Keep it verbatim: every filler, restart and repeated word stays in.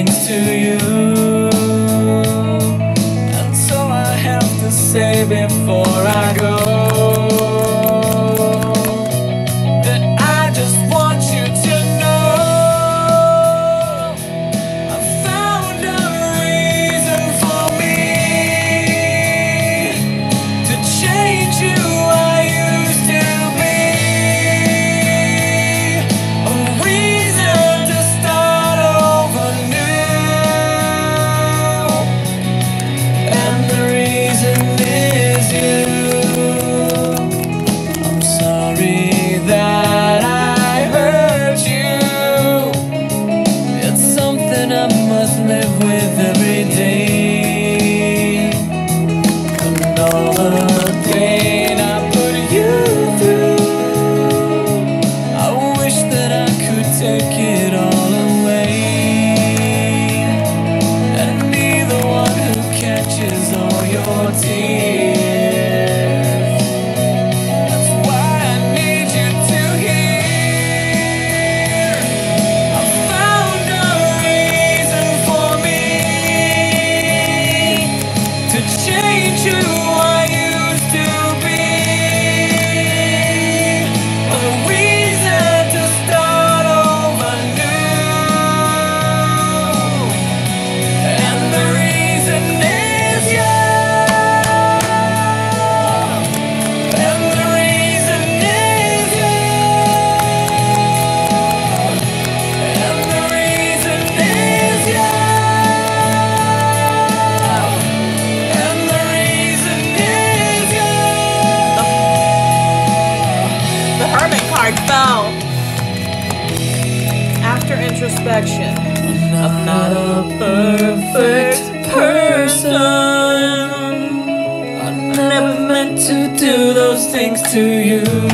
things to you. That's all I have to say before I go. Live with every day, and all the pain I put you through, I wish that I could take it all away, and be the one who catches all your tears. That's why I need you to hear. I found a reason to change who I used to be, a reason to start over new, and the reason is you, and the reason is you, and the reason is you. Fell after introspection. I'm not a perfect person. I never meant to do those things to you.